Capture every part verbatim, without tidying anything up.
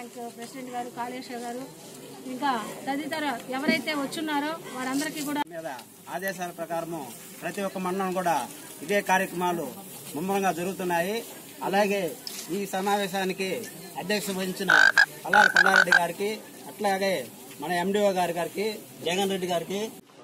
President గారు కాళేశ్వర గారు ఇంకా తదితర ఎవరైతే వచ్చున్నారో వారందరికీ కూడా ఆదేశాల ప్రకారము ప్రతి ఒక్క మండలం కూడా ఇదే కార్యక్రమాలు ముమ్మరంగా జరుగుతున్నాయి. అలాగే ఈ సమావేశానికి అధ్యక్షత వహించిన అల్లాల కొండారెడ్డి గారికి, అట్లాగే మన ఎండిఓ గారి గారికి, జగన్ రెడ్డి గారికి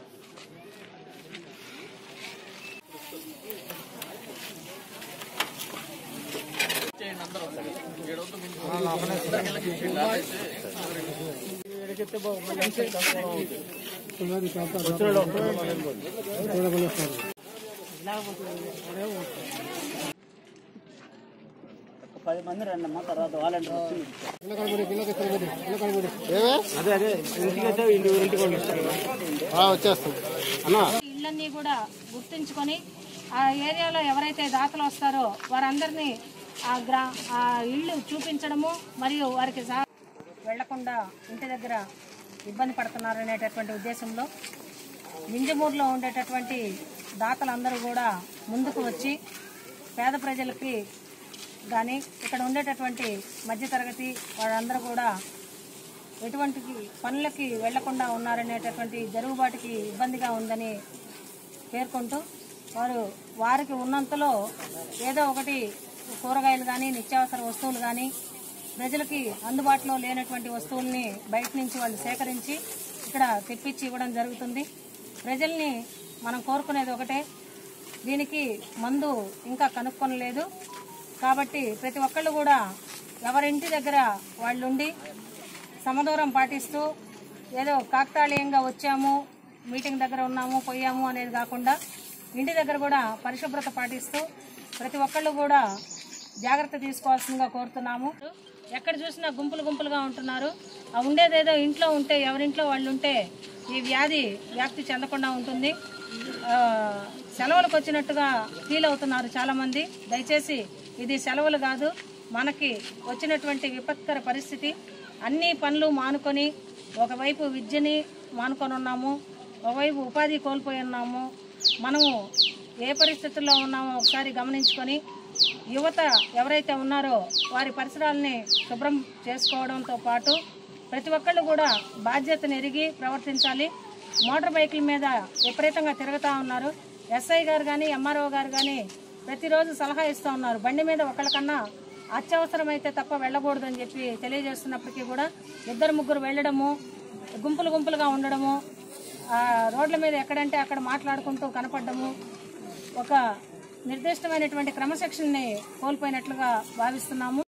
పది మంది రండమ్మా, తర్వాత వాలంటీర్ ఇళ్ళన్నీ కూడా గుర్తించుకొని ఆ ఏరియాలో ఎవరైతే దాతలు వస్తారో వారందరినీ ఆ గ్రా ఆ ఇళ్ళు చూపించడము మరియు వారికి వెళ్లకుండా ఇంటి దగ్గర ఇబ్బంది పడుతున్నారు అనేటటువంటి ఉద్దేశంలో మింజమూరులో ఉండేటటువంటి దాతలందరూ కూడా ముందుకు వచ్చి పేద ప్రజలకి కానీ ఇక్కడ ఉండేటటువంటి మధ్యతరగతి వాళ్ళందరూ కూడా ఎటువంటి పనులకి వెళ్లకుండా ఉన్నారనేటటువంటి జరుగుబాటుకి ఇబ్బందిగా ఉందని పేర్కొంటూ వారు వారికి ఉన్నంతలో ఏదో ఒకటి కూరగాయలు కానీ నిత్యావసర వస్తువులు కానీ ప్రజలకి అందుబాటులో లేనటువంటి వస్తువుల్ని బయట నుంచి వాళ్ళు సేకరించి ఇక్కడ తెప్పించి ఇవ్వడం జరుగుతుంది. ప్రజల్ని మనం కోరుకునేది ఒకటే, దీనికి మందు ఇంకా కనుక్కొనలేదు కాబట్టి ప్రతి ఒక్కళ్ళు కూడా ఎవరింటి దగ్గర వాళ్ళుండి సమదూరం పాటిస్తూ ఏదో కాకతాళీయంగా వచ్చాము, మీటింగ్ దగ్గర ఉన్నాము, పోయాము అనేది కాకుండా ఇంటి దగ్గర కూడా పరిశుభ్రత పాటిస్తూ ప్రతి ఒక్కళ్ళు కూడా జాగ్రత్త తీసుకోవాల్సిందిగా కోరుతున్నాము. ఎక్కడ చూసినా గుంపులు గుంపులుగా ఉంటున్నారు. ఆ ఉండేదేదో ఇంట్లో ఉంటే ఎవరింట్లో వాళ్ళు ఉంటే ఈ వ్యాధి వ్యాప్తి చెందకుండా ఉంటుంది. సెలవులకు వచ్చినట్టుగా ఫీల్ అవుతున్నారు చాలామంది. దయచేసి ఇది సెలవులు కాదు, మనకి వచ్చినటువంటి విపత్కర పరిస్థితి. అన్ని పనులు మానుకొని ఒకవైపు విద్యని మానుకొని ఉన్నాము, ఒకవైపు ఉపాధి కోల్పోయి ఉన్నాము. మనము ఏ పరిస్థితుల్లో ఉన్నామో ఒకసారి గమనించుకొని యువత ఎవరైతే ఉన్నారో వారి పరిసరాలని శుభ్రం చేసుకోవడంతో పాటు ప్రతి ఒక్కళ్ళు కూడా బాధ్యతను ఎరిగి ప్రవర్తించాలి. మోటార్ బైకుల మీద విపరీతంగా తిరుగుతూ ఉన్నారు. ఎస్ఐ గారు కానీ ఎంఆర్ఓ గారు కానీ ప్రతిరోజు సలహా ఇస్తూ ఉన్నారు, బండి మీద ఒకళ్ళకన్నా అత్యవసరమైతే తప్ప వెళ్ళకూడదని చెప్పి తెలియజేస్తున్నప్పటికీ కూడా ఇద్దరు ముగ్గురు వెళ్ళడము, గుంపులు గుంపులుగా ఉండడము, రోడ్ల మీద ఎక్కడంటే అక్కడ మాట్లాడుకుంటూ కనపడము ఒక నిర్దిష్టమైనటువంటి క్రమశిక్షణని కోల్పోయినట్లుగా భావిస్తున్నాము.